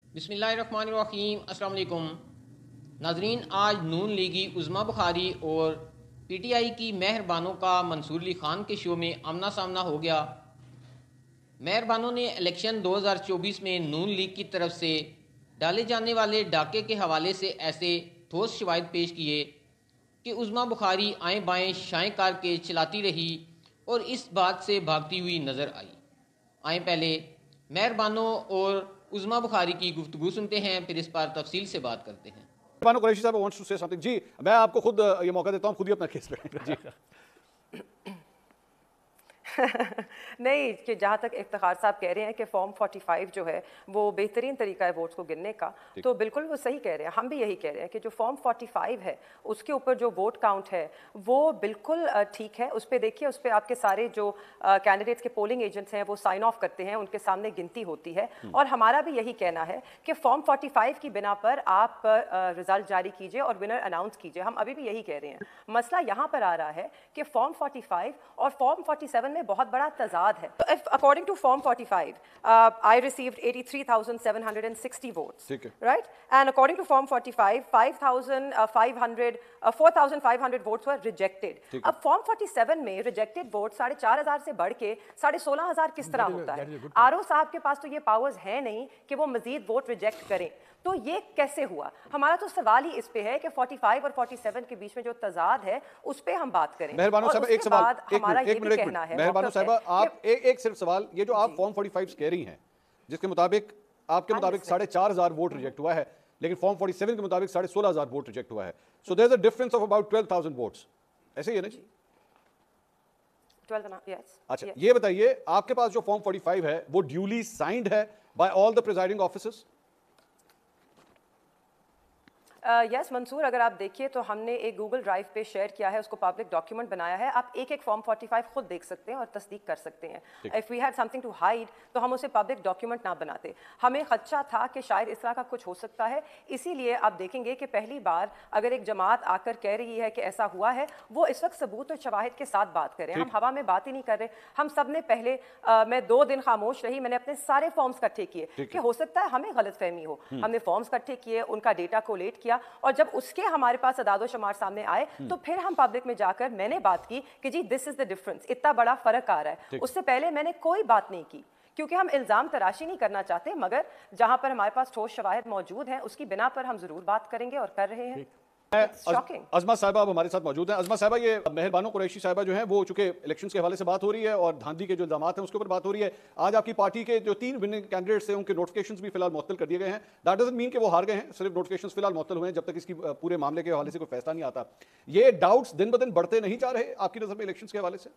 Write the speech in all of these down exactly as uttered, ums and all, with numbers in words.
بسم اللہ الرحمن الرحیم۔ السلام علیکم ناظرین، آج نون لیگی عظمیٰ بخاری اور پی ٹی آئی کی مہر بانو کا منصور علی خان کے شو میں آمنا سامنا ہو گیا۔ مہر بانو نے الیکشن دو ہزار چوبیس میں نون لیگ کی طرف سے ڈالے جانے والے ڈاکے کے حوالے سے ایسے ٹھوس شواہد پیش کیے کہ عظمیٰ بخاری آئیں بائیں شائیں کار کے چلاتی رہی اور اس بات سے بھاگتی ہوئی نظر آئی۔ آئیں پہلے مہر بانو اور عظمیٰ بخاری کی گفتگو سنتے ہیں، پھر اس پر تفصیل سے بات کرتے ہیں۔ بانو قریشی صاحب وانٹس ٹو سے سمتھنگ۔ جی میں آپ کو خود یہ موقع دیتا ہوں، خود ہی اپنا کیس پہ جی نہیں کہ جہاں تک افتخار صاحب کہہ رہے ہیں کہ فارم فورٹی فائیو جو ہے وہ بہترین طریقہ ہے ووٹس کو گننے کا، تو بالکل وہ صحیح کہہ رہے ہیں، ہم بھی یہی کہہ رہے ہیں کہ جو فارم فورٹی فائیو ہے اس کے اوپر جو ووٹ کاؤنٹ ہے وہ بالکل ٹھیک ہے۔ اس پہ دیکھیے، اس پہ آپ کے سارے جو کینڈیڈیٹس کے پولنگ ایجنٹس ہیں وہ سائن آف کرتے ہیں، ان کے سامنے گنتی ہوتی ہے، اور ہمارا بھی یہی کہنا ہے کہ فارم فورٹی فائیو کی بنا پر آپ رزلٹ جاری کیجئے اور ونر اناؤنس کیجئے۔ ہم ابھی بھی یہی کہہ رہے ہیں۔ مسئلہ یہاں پر آ رہا ہے کہ فارم فورٹی فائیو اور فارم فورٹی سیون میں بہت بڑا تضاد ہے۔ According to Form forty-five, uh, I received eighty-three thousand seven hundred sixty votes, right? And according to Form forty-five, five thousand five hundred, uh, four thousand five hundred votes were rejected. اب Form forty-seven میں rejected votes ساڑھے چار ہزار سے بڑھ کے ساڑھے سولہ ہزار کس طرح ہوتا ہے؟ آر او صاحب کے پاس تو یہ پاورز ہیں نہیں کہ وہ مزید ووٹ ریجیکٹ کریں، تو یہ کیسے ہوا؟ ہمارا تو سوال ہی اس پہ ہے کہ فورٹی فائیو اور فورٹی سیون کے بیچ میں جو تضاد ہے اس پہ ہم بات کریں۔ مہربانو صاحبہ ایک سوال، ہمارا یہ بھی کہنا ہے، مہربانو صاحبہ آپ ایک ایک صرف سوال، یہ جو آپ فارم فورٹی فائیو کہہ رہی ہیں جس کے مطابق آپ کے مطابق ساڑھے چار ہزار ووٹ ریجیکٹ ہوا ہے، لیکن فارم فورٹی سیون کے مطابق ساڑھے سولہ ہزار ووٹ ریجیکٹ ہوا ہے، so there is a difference of about twelve thousand votes, ایسے ہی ہے نا جی؟ اچھا یہ بتائیے، آپ کے پاس جو فارم فورٹی فائیو ہے وہ ڈیولی سائنڈ ہے by all the presiding officers? Yes Mansoor, اگر آپ دیکھیے تو ہم نے ایک گوگل ڈرائیو پہ شیئر کیا ہے، اس کو پبلک ڈاکیومنٹ بنایا ہے، آپ ایک ایک فارم فورٹی فائیو خود دیکھ سکتے ہیں اور تصدیق کر سکتے ہیں۔ If we had something to hide تو ہم اسے پبلک ڈاکیومنٹ نہ بناتے، ہمیں خدشہ تھا کہ شاید اس طرح کا کچھ ہو سکتا ہے، اسی لیے آپ دیکھیں گے کہ پہلی بار اگر ایک جماعت آ کر کہہ رہی ہے کہ ایسا ہوا ہے، وہ اس وقت ثبوت اور شواہد کے ساتھ بات کریں، ہم ہوا میں بات ہی نہیں کر رہے۔ ہم سب نے پہلے میں دو دن خاموش رہی، میں نے اپنے سارے فارمز اکٹھے کیے کہ ہو سکتا ہے ہمیں غلط فہمی ہو، ہم نے فارمز اکٹھے کیے، ان کا ڈیٹا کولیٹ کیا، اور جب اس کے ہمارے پاس اعداد و شمار سامنے آئے تو پھر ہم پبلک میں جا کر میں نے بات کی کہ جی دس از دا ڈفرنس، اتنا بڑا فرق آ رہا ہے۔ اس سے پہلے میں نے کوئی بات نہیں کی کیونکہ ہم الزام تراشی نہیں کرنا چاہتے، مگر جہاں پر ہمارے پاس ٹھوس شواہد موجود ہیں اس کی بنا پر ہم ضرور بات کریں گے اور کر رہے ہیں۔ عظمیٰ صاحبہ اب ہمارے ساتھ موجود ہیں۔ عظمیٰ صاحبہ، یہ مہر بانو قریشی صاحبہ جو ہیں وہ چونکہ الیکشنز کے حوالے سے بات ہو رہی ہے اور دھاندلی کے جو الزامات ہیں اس کے اوپر بات ہو رہی ہے، آج آپ کی پارٹی کے جو تین وننگ کینڈیڈیٹس ہیں ان کے نوٹیفکیشنز بھی فی الحال معطل کر دیے گئے ہیں۔ دیٹ ڈزنٹ مین کہ وہ ہار گئے ہیں، صرف نوٹیفکیشنز فی الحال معطل ہوئے ہیں جب تک اس کی پورے معاملے کے حوالے سے کوئی فیصلہ نہیں آتا۔ یہ ڈاؤٹس دن بدن بڑھتے نہیں جا رہے آپ کی نظر میں الیکشنز کے حوالے سے؟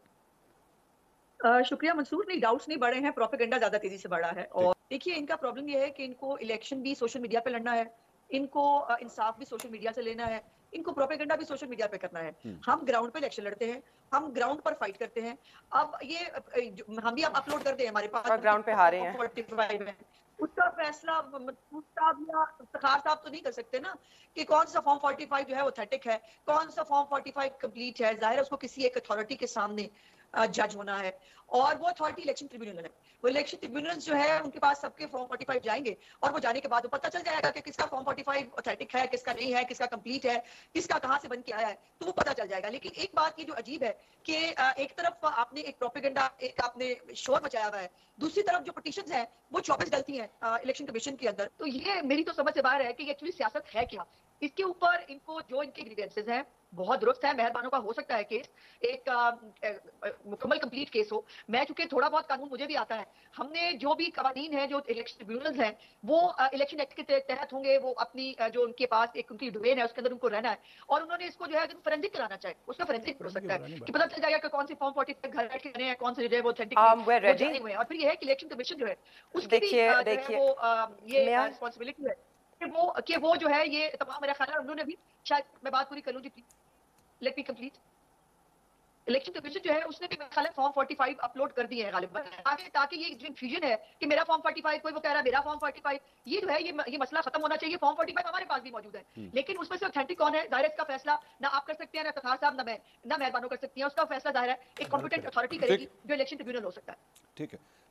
شکریہ منصور، نہیں ڈاؤٹس نہیں بڑھے ہیں، پروپیگنڈا زیادہ تیزی سے بڑھا ہے۔ اور دیکھیے ان کا پرابلم یہ ہے کہ ان کو الیکشن بھی سوشل میڈیا پہ لڑنا ہے، ان کو انصاف بھی سوشل میڈیا سے لینا ہے، ان کو پروپیگنڈا بھی سوشل میڈیا پہ کرنا ہے۔ ہم گراؤنڈ پہ الیکشن لڑتے ہیں، ہم گراؤنڈ پر فائٹ کرتے ہیں۔ اب یہ ہم بھی اپلوڈ کرتے ہیں، ہمارے پاس گراؤنڈ پہ ہارے ہیں، اس کا فیصلہ صاحب یا افتخار صاحب تو نہیں کر سکتے نا کہ کون سا فارم فورٹی فائیو جو ہے اوتھینٹک ہے، کون سا فارم فورٹی فائیو کمپلیٹ ہے۔ ظاہر ہے اس کو کسی ایک اتھارٹی کے سامنے جج ہونا ہے، اور وہ اتھارٹی الیکشن ٹریبیونل ہے۔ وہ الیکشن ٹریبیونل جو ہے ان کے پاس سب کے فارم فورٹی فائیو جائیں گے، اور وہ جانے کے بعد وہ پتہ چل جائے گا کہ کس کا فارم فورٹی فائیو اوتھینٹک ہے، کس کا نہیں ہے، کس کا کمپلیٹ ہے، کس کا کہاں سے بن کے آیا ہے، تو وہ پتہ چل جائے گا۔ لیکن ایک بات یہ جو عجیب ہے کہ ایک طرف آپ نے ایک پروپیگنڈا، ایک آپ نے شور مچایا ہوا ہے، دوسری طرف جو پٹیشنز ہیں وہ چوبیس غلطی ہیں الیکشن کمیشن کے اندر۔ تو یہ میری تو سمجھ سے باہر ہے کہ یہ ایکچولی سیاست ہے کیا۔ اس کے اوپر ان کو جو ان کے گریوینسز ہیں بہت درست ہے، مہربانوں کا ہو سکتا ہے کیس ایک مکمل کمپلیٹ کیس ہو۔ میں چونکہ تھوڑا بہت قانون مجھے بھی آتا ہے، ہم نے جو بھی قوانین ہیں جو الیکشن ٹریبیونلز ہیں وہ الیکشن ایکٹ کے تحت ہوں گے، وہ اپنی جو ان کے پاس ایک ان کی ڈومین ہے اس کے اندر ان کو رہنا ہے، اور انہوں نے اس کو جو ہے فورینسک کرانا چاہے اس کا فورینسک ہو سکتا ہے کہ پتہ چل جائے گا کہ کون سی فارم فورٹی فائیو گھر بیٹھ کے رہے ہیں، کون سے جو ہے وہ اوتھینٹک ہوئے ہیں۔ اور پھر یہ ہے کہ الیکشن کمیشن جو ہے اس کی بھی وہ یہ رسپانسبلٹی ہے کہ وہ کہ وہ جو ہے یہ تمام میرا خیال ہے انہوں نے بھی، شاید میں بات پوری کر لوں جی please let me complete. Election commission جو ہے اس نے بھی میرا خیال ہے فارم فورٹی فائیو اپلوڈ کر دیے ہیں غالباً، تاکہ تاکہ یہ جو انفیوژن ہے کہ میرا فارم فورٹی فائیو، کوئی وہ کہہ رہا ہے میرا فارم فورٹی فائیو، یہ جو ہے یہ مسئلہ ختم ہونا چاہیے۔ فارم فورٹی فائیو ہمارے پاس بھی موجود ہے، لیکن اس میں سے اوتھینٹک کون ہے ظاہر ہے اس کا فیصلہ نہ آپ کر سکتے ہیں، نہ افتخار صاحب، نہ میں، نہ مہربانوں کر سکتی ہیں، اس کا فیصلہ ظاہر ہے ایک کمپیٹنٹ اتھارٹی کرے گی جو الیکشن ٹریبیونل ہو سکتا ہے۔ ٹھیک ہے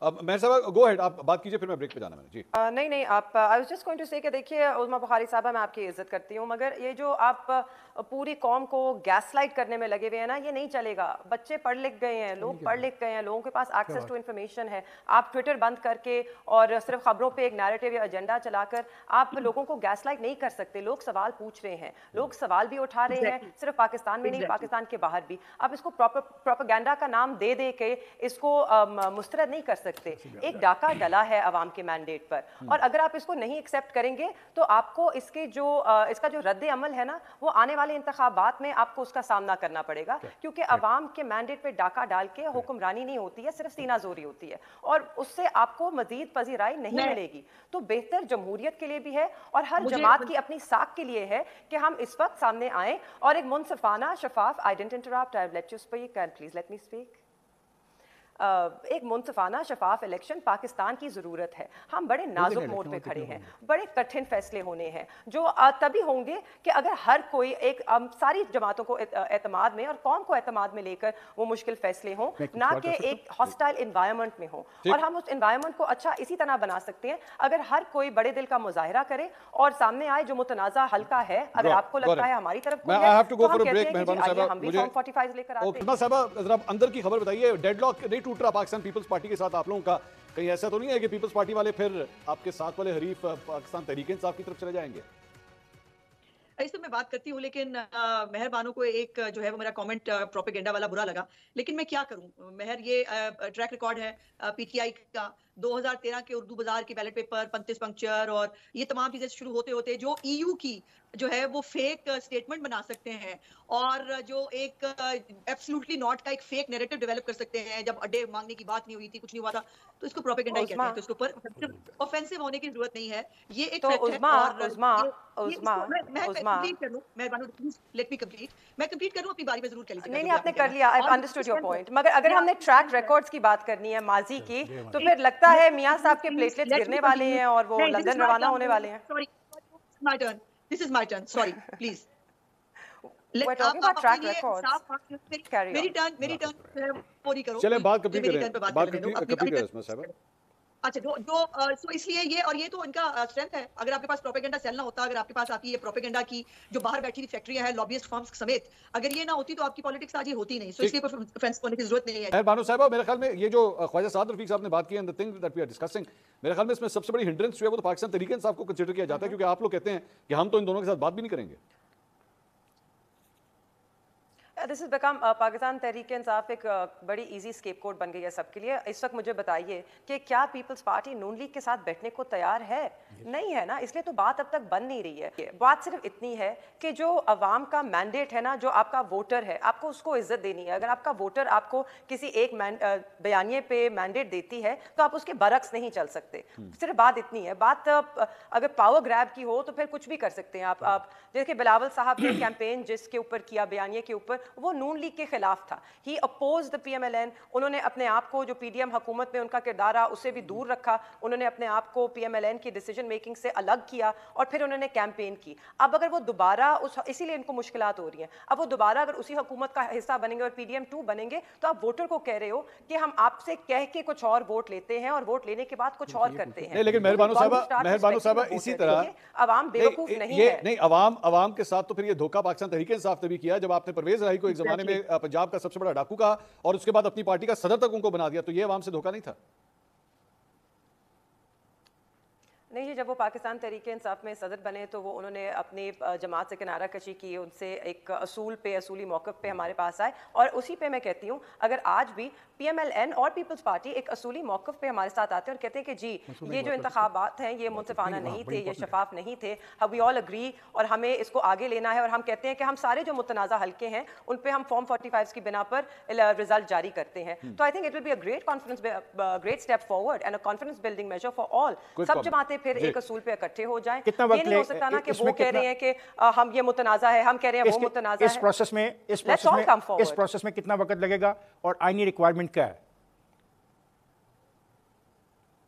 मेहर साहब गो अहेड, आप बात कीजिए, फिर मैं ब्रेक पे जाना मैंने जी। uh, नहीं नहीं आप I was just going to say कि देखिए उज़मा बुखारी साहबा, मैं आपकी इज्जत करती हूँ, मगर ये जो आप पूरी कौम को गैसलाइट करने में लगे हुए हैं ना, ये नहीं चलेगा। बच्चे पढ़ लिख गए हैं, लोग पढ़ लिख गए हैं, लोगों के पास एक्सेस टू इन्फॉर्मेशन है। आप ट्विटर बंद करके और सिर्फ खबरों पे एक नैरेटिव या एजेंडा चलाकर आप लोगों को गैसलाइट नहीं कर सकते। लोग सवाल पूछ रहे हैं, लोग सवाल भी उठा रहे हैं, सिर्फ पाकिस्तान में नहीं, पाकिस्तान के बाहर भी। आप इसको प्रॉपर प्रोपेगेंडा का नाम दे दे के इसको मुस्तरद नहीं कर सकते। एक डाका डला है अवाम के मैंडेट पर, और अगर आप इसको नहीं एक्सेप्ट करेंगे तो आपको इसके जो इसका जो रद्द अमल है ना, वो आने वाले इंतखाबात में आपको उसका सामना करना पड़ेगा, क्योंकि अवाम के मैंडेट पे डाका डाल के हुक्मरानी नहीं होती है, सिर्फ सीनाजोरी होती है, और उससे आपको मजीद पजीराई नहीं मिलेगी। तो बेहतर जमहूरियत के लिए भी है और हर जमात की अपनी साख के लिए है कि हम इस वक्त सामने आए और एक मुनसिफाना शफाफ, I didn't interrupt, I let you speak and please let me speak, एक मुनसिफाना शफाफ इलेक्शन पाकिस्तान की ज़रूरत है। हम बड़े नाजुक मोड़ पे खड़े हैं, बड़े कठिन फैसले होने हैं जो तभी होंगे कि अगर हर कोई एक सारी जमातों को एतमाद में और कौम को एतमाद में लेकर वो मुश्किल फैसले हों, ना कि एक हॉस्टाइल इन्वायरमेंट में हो। और हम उस इन्वायरमेंट को अच्छा इसी तरह बना सकते हैं अगर हर कोई बड़े दिल का मुजाहिरा करे और सामने आए जो मुतनाज़ा हल्का है। अगर आपको लगता है हमारी तरफ कोई है तो हम कहते हैं कि आइए हम भी फॉर्म फोर्टी फाइव लेकर आते हैं। साहब अंदर की खबर बताइए, डेडलॉक नहीं टूट रहा पाकिस्तान पीपल्स पार्टी के साथ आप लोगों का? कहीं ऐसा तो नहीं है कि पीपल्स पार्टी वाले फिर आपके साथ वाले हरीफ पाकिस्तान तहरीक-ए-इंसाफ की तरफ चले जाएंगे? इस तो मैं बात करती हूँ, लेकिन मेहर बानो को एक जो है वो मेरा कमेंट प्रोपेगेंडा वाला बुरा लगा, लेकिन मैं क्या करूँ। मेहर, ये ट्रैक रिकॉर्ड है पीटीआई का, दो हज़ार तेरह के उर्दू बाजार के बैलेट पेपर, पंतीस पंक्चर और ये तमाम चीजें शुरू होते होते जो ईयू की जो है वो फेक स्टेटमेंट बना सकते हैं और जो एक एब्सोल्युटली नॉट का एक फेक नैरेटिव डेवलप कर सकते हैं। जब अड्डे मांगने की बात नहीं हुई थी, कुछ नहीं हुआ था, तो इसको प्रोपेगेंडा ही कहते हैं। तो इसके ऊपर ऑफेंसिव होने की जरूरत नहीं है, ये एक तो उज़मा उज़मा उज़मा मैं कंप्लीट कर लूं, मैं लेट मी कंप्लीट मैं कंप्लीट करूं, अपनी बारी में जरूर कर लीजिएगा। नहीं नहीं आपने कर लिया, आई अंडरस्टूड योर पॉइंट, मगर अगर हमने ट्रैक रिकॉर्ड्स की बात करनी है माजी की, तो फिर लगता है मियां साहब के प्लेटलेट्स गिरने वाले हैं और वो लंदन रवाना होने वाले हैं। Sorry, my turn, this is my turn, sorry please. We're talking about track records. मेरी टर्न मेरी टर्न पूरी करो। चलिए बात कंप्लीट करें, बात कंप्लीट करें इसमें साहब। अच्छा, जो जो सो इसलिए ये और ये तो इनका स्ट्रेंथ है। अगर आपके पास प्रोपेगेंडा सेल ना होता, अगर आपके पास आपकी ये प्रोपेगेंडा की जो बाहर बैठी हुई फैक्ट्रियां हैं लॉबियस्ट फर्म्स समेत, अगर ये ना होती तो आपकी पॉलिटिक्स आज ये होती नहीं। सो इसलिए कोई ऑफेंस होने की जरूरत नहीं है। बानो साहब, मेरे ख्याल में ये जो ख्वाजा साद रफीक साहब ने बात की है, the thing that we are discussing, मेरे ख्याल में इसमें सबसे बड़ी हिंड्रेंस जो है वो तो पाकिस्तान तहरीक-ए-इंसाफ को कंसीडर किया जाता है, क्योंकि आप लोग कहते हैं कि हम तो इन दोनों के साथ बात भी नहीं करेंगे। This is become Pakistan Tehreek Insaf एक uh, बड़ी इजी स्केपगोट बन गई है सबके लिए। इस वक्त मुझे बताइए कि क्या पीपल्स पार्टी नून लीग के साथ बैठने को तैयार है? नहीं है ना, इसलिए तो बात अब तक बन नहीं रही है। बात सिर्फ इतनी है कि जो अवाम का मैंडेट है ना, जो आपका वोटर है, आपको उसको इज्जत देनी है। अगर आपका वोटर आपको किसी एक बयानिए पे मैंडेट देती है तो आप उसके बरक्स नहीं चल सकते। सिर्फ बात इतनी है। बात अगर पावर ग्रैब की हो तो फिर कुछ भी कर सकते हैं आप। आप जैसे बिलावल साहब ने कैंपेन जिसके ऊपर किया, बयानिए के ऊपर, वो नून लीग के खिलाफ था। He oppose the PMLN. उन्होंने अपने आप को जो पीडीएम हुकूमत में उनका किरदार रहा उससे भी दूर रखा। उन्होंने अपने आप को पीएमएलएन की डिसीजन मेकिंग से अलग किया और फिर उन्होंने कैंपेन की। अब अगर वो दोबारा उस, इसीलिए इनको मुश्किलात हो रही हैं, अब वो दोबारा अगर उसी हुकूमत का हिस्सा बनेंगे और पीडीएम टू बनेंगे तो आप वोटर को कह रहे हो कि हम आपसे कह के कुछ और वोट लेते हैं और वोट लेने के बाद कुछ और करते हैं। लेकिन मेहरबानो साहब, मेहरबानो साहब, इसी तरह अवाम बेवकूफ नहीं है। नहीं, अवाम अवाम के साथ तो फिर ये धोखा पाकिस्तान तहरीक इंसाफ ने भी किया, जब आपने परवेज राही को एक जमाने में पंजाब का सबसे बड़ा डाकू कहा और उसके बाद अपनी पार्टी का सदर तक उनको बना दिया, तो ये अवाम से धोखा नहीं था? नहीं जी, जब वो पाकिस्तान तहरीक इंसाफ में सदर बने तो वो उन्होंने अपनी जमात से किनारा कशी की, उनसे एक असूल पे, असूली मौक़िफ़ पे हमारे पास आए। और उसी पे मैं कहती हूँ, अगर आज भी पीएमएलएन और पीपल्स पार्टी एक असूली मौक़िफ़ पे हमारे साथ आते हैं और कहते हैं कि जी ये जो इंतखाबात हैं ये मुनसिफाना नहीं थे, ये शफाफ नहीं थे, वी ऑल अग्री और हमें इसको आगे लेना है, और हम कहते हैं कि हम सारे जो मुतनाज़ा हल्के हैं उन पे हम फॉर्म फोर्टी फाइव की बिना पर रिजल्ट जारी करते हैं, तो I think it will be a great conference, great step forward and a confidence building measure for all. सब जमातें फिर एक असूल पे इकट्ठे हो जाएं। ये नहीं हो सकता ना कि वो कह रहे हैं कि हम ये मुतनाज़ा है, हम कह रहे हैं वो मुतनाज़ा है। इस प्रोसेस में इस प्रोसेस में इस प्रोसेस में कितना वक्त लगेगा और आईनी रिक्वायरमेंट क्या है?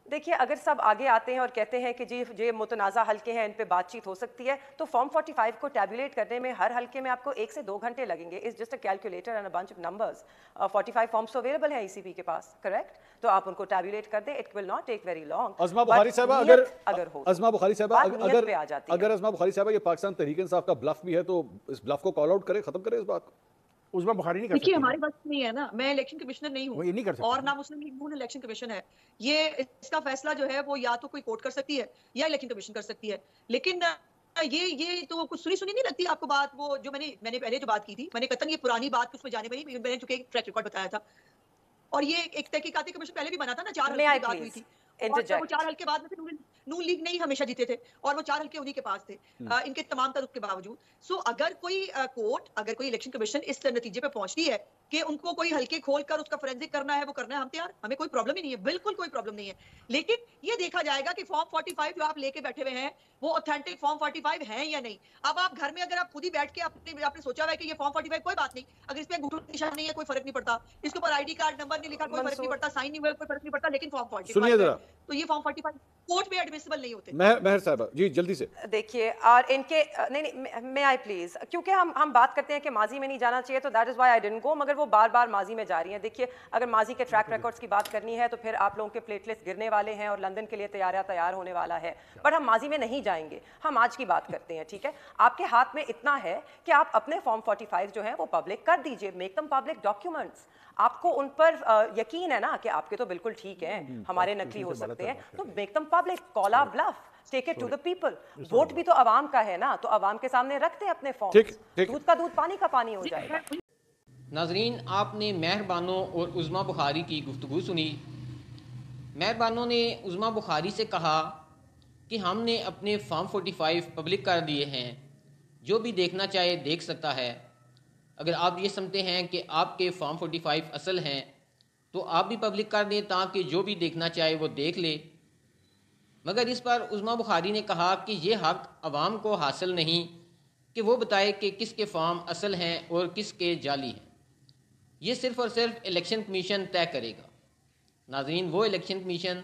دیکھیے اگر سب آگے آتے ہیں اور کہتے ہیں کہ جی یہ متنازع حلقے ہیں ان پہ بات چیت ہو سکتی ہے تو فارم فورٹی فائیو کو ٹیبولیٹ کرنے میں ہر حلقے میں آپ کو ایک سے دو گھنٹے لگیں گے. It's just a calculator and a bunch of numbers. Forty five forms available ہیں ای سی بی کے پاس, کریکٹ؟ تو آپ ان کو ٹیبولیٹ کر دیں, it will not take very long. Asma Bukhari صاحبہ اگر اگر ہو ازما بخاری صاحبہ اگر پہ آ جاتی اگر ازما بخاری صاحبہ یہ پاکستان تحریک انصاف کا بلف بھی ہے تو اس بلف کو کال آؤٹ کرے, ختم کرے اس بات کو. عظمیٰ بخاری نہیں کر دیکھیے سکتی. ہمارے پاس نہیں ہے نا, میں الیکشن کمشنر نہیں وہ یہ نہیں کر ہوں سکتی. اور نہ Muslim league Noon election commission ہے. یہ اس کا فیصلہ جو ہے وہ یا تو کوئی کورٹ کر سکتی ہے یا الیکشن کمیشن کر سکتی ہے. لیکن یہ یہ تو کچھ سنی سنی نہیں لگتی آپ کو بات, وہ جو میں نے میں نے پہلے جو بات کی تھی, میں نے قطعاً یہ پرانی بات کچھ میں جانے میں نہیں, میں نے چونکہ ایک ٹریک ریکارڈ بتایا تھا. اور یہ ایک تحقیقاتی کمیشن پہلے بھی بنا تھا نا, چار ہلکے کی بات ہوئی تھی, اور وہ چار ہلکے بعد میں پھر نون لیگ نہیں ہمیشہ جیتے تھے, اور وہ چار ہلکے انہی کے پاس تھے ان کے تمام تعلق کے باوجود. سو اگر کوئی کورٹ, اگر کوئی الیکشن کمیشن اس نتیجے پہ پہنچتی ہے کہ ان کو کوئی ہلکے کھول کر اس کا فورینزک کرنا ہے, وہ کرنا ہے, ہم تیار, ہمیں کوئی پرابلم ہی نہیں ہے, بالکل کوئی پرابلم نہیں ہے. لیکن یہ دیکھا جائے گا کہ فارم فورٹی فائیو جو آپ لے کے بیٹھے ہوئے ہیں وہ اوتھینٹک فارم فورٹی فائیو ہیں یا نہیں. اب آپ گھر میں اگر آپ خود ہی بیٹھ کے اپنے آپ نے سوچا ہوا ہے کہ یہ فارم فورٹی فائیو, کوئی بات نہیں, اگر اس پہ انگوٹھا نشان نہیں ہے کوئی فرق نہیں پڑتا, اس کے اوپر آئی ڈی کارڈ نمبر نہیں لکھا کوئی فرق نہیں پڑتا, سائن نہیں ہوا کوئی فرق نہیں پڑتا, لیکن فارم فورٹی سنیے فائیو ذرا, تو یہ فارم فورٹی فائیو کورٹ میں ایڈمیسیبل نہیں ہوتے. مہر صاحبہ جی جلدی سے دیکھیے, اور ان کے نہیں نہیں میں آئی پلیز, کیونکہ ہم ہم بات کرتے ہیں کہ ماضی میں نہیں جانا چاہیے تو that is why I didn't go, مگر وہ بار بار ماضی میں جا رہی ہیں. دیکھیے اگر ماضی کے ٹریک ریکارڈز کی بات کرنی ہے تو پھر آپ لوگوں کے پلیٹلیٹس گرنے والے ہیں اور لندن کے لیے تیاریاں تیار ہونے والا ہے, بٹ ہم ماضی میں نہیں جائیں گے, ہم آج کی بات کرتے ہیں. ٹھیک ہے, آپ کے ہاتھ میں اتنا ہے کہ آپ اپنے فارم فورٹی فائیو جو ہیں وہ پبلک کر دیجئے, میک دم پبلک ڈاکیومنٹس. آپ کو ان پر یقین ہے نا کہ آپ کے تو بالکل ٹھیک ہیں, ہمارے نقلی ہو سکتے ہیں, تو make them public, call a bluff, take it to the people. Vote بھی تو عوام کا ہے نا, تو عوام کے سامنے رکھتے ہیں اپنے فارم, دودھ کا دودھ پانی کا پانی ہو جائے گا. ناظرین, آپ نے مہر بانو اور عظمیٰ بخاری کی گفتگو سنی. مہر بانو نے عظمیٰ بخاری سے کہا کہ ہم نے اپنے فارم فورٹی فائیو پبلک کر دیے ہیں, جو بھی دیکھنا چاہے دیکھ سکتا ہے. اگر آپ یہ سمجھتے ہیں کہ آپ کے فارم فورٹی فائیو اصل ہیں تو آپ بھی پبلک کر دیں تاکہ جو بھی دیکھنا چاہے وہ دیکھ لے. مگر اس پر عظمیٰ بخاری نے کہا کہ یہ حق عوام کو حاصل نہیں کہ وہ بتائے کہ کس کے فارم اصل ہیں اور کس کے جعلی ہیں. یہ صرف اور صرف الیکشن کمیشن طے کرے گا. ناظرین, وہ الیکشن کمیشن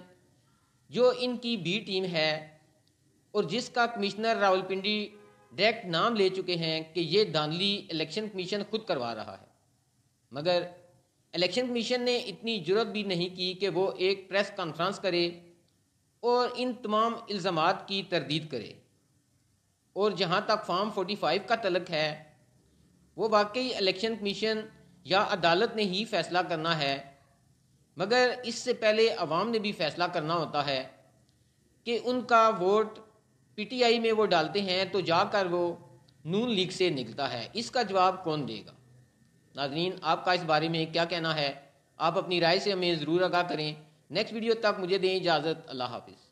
جو ان کی بی ٹیم ہے اور جس کا کمشنر راولپنڈی ڈائریکٹ نام لے چکے ہیں کہ یہ دھاندلی الیکشن کمیشن خود کروا رہا ہے, مگر الیکشن کمیشن نے اتنی جرت بھی نہیں کی کہ وہ ایک پریس کانفرنس کرے اور ان تمام الزامات کی تردید کرے. اور جہاں تک فارم فورٹی فائیو کا تعلق ہے, وہ واقعی الیکشن کمیشن یا عدالت نے ہی فیصلہ کرنا ہے, مگر اس سے پہلے عوام نے بھی فیصلہ کرنا ہوتا ہے کہ ان کا ووٹ پی ٹی آئی میں وہ ڈالتے ہیں تو جا کر وہ نون لیگ سے نکلتا ہے. اس کا جواب کون دے گا؟ ناظرین, آپ کا اس بارے میں کیا کہنا ہے؟ آپ اپنی رائے سے ہمیں ضرور آگاہ کریں. نیکسٹ ویڈیو تک مجھے دیں اجازت. اللہ حافظ.